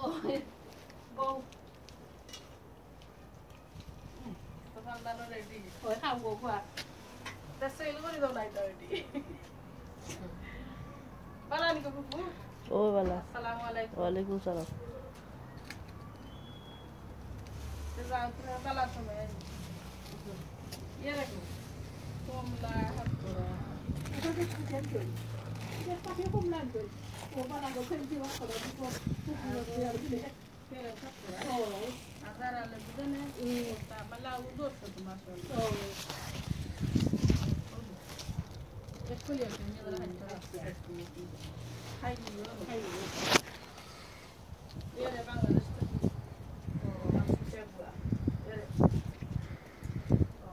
Go. সন্তানো ready Ôi không go qua. তা sell করে দাও নাই তো রেডি বালানি কো ফুফু ও বালা আসসালামু আলাইকুম ওয়ালাইকুম সালাম যাও তুমি বালা তুমি ইয়ে রাখো কমলা হাত করো Aku tu kerja tu. Dia pakai pun lantai. Oh, malah aku kerja waktu tu pun. ফেরে হাত করো Oh, আদার আলে বুঝনে তা মালা উদর তো তোমার সঙ্গে oh. একটু ইয়ে করে নিয়ে হাত করো খাই নিও খাই নিও ইয়ে রে বাংলাদেশ তো ও মাছ চেবুয়া ইয়ে ও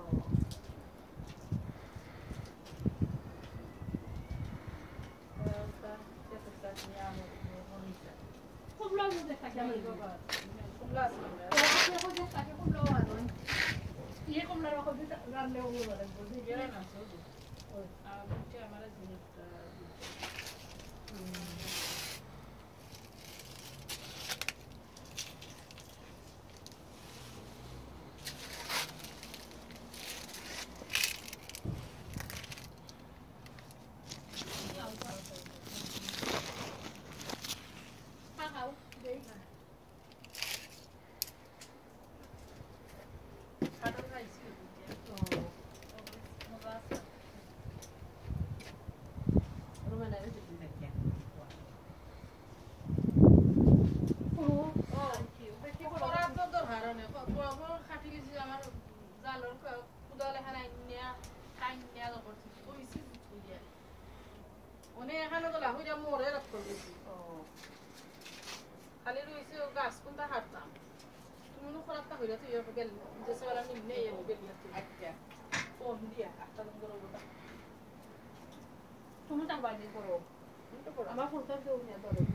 Không lo được để phải làm gì cả. Kumlas mana? Aku kerja pakai pun lo anu. Iya kamu lalu aku bisa ram leo lo ada. Dia nak sudu. Ah, mungkin amara jenis. Tahu, deh. Kadang kan isi dia. Merasa. Rumah dari situ saja. Oh, Orang tu tu haran ya. Kau kaki isi amar jalur kau udah lehan ini ya, kain ini ada korsi. Oh isi tu dia. Oni এখানে তো লাহু যা মোরে রাখতে দিছি খালি রইছে গাছ কোনটা হাঁটতাম তুমি নো খরাত তা হইরা তুই গেল যে সবাই নিম্নে এর গেল আচ্ছা ফোন দিয়া একটা দিন করে ওটা তুমি তার বাইরে করো। তুমি তো পড়া আমার ফোনটা কেউ নিয়ে ধরো।